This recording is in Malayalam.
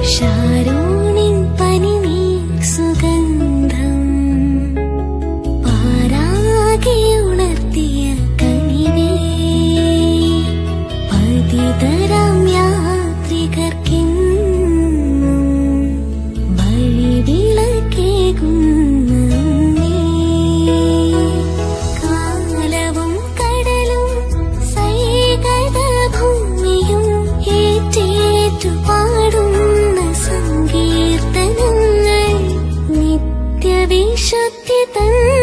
ഷാരോണിൻ പനിനീർ സുഗന്ധം പാരാകെ ഉണർത്തിയ കനിവേ പതിതരാം യാത്രികർക്കെന്നും വഴിവിളക്കേകുന്ന കാലവും കടലും സൈകത ഭൂമിയും ഏറ്റേറ്റു പാടുന്ന സങ്കീർത്തനങ്ങൾ നിത്യവിശുദ്ധി തൻ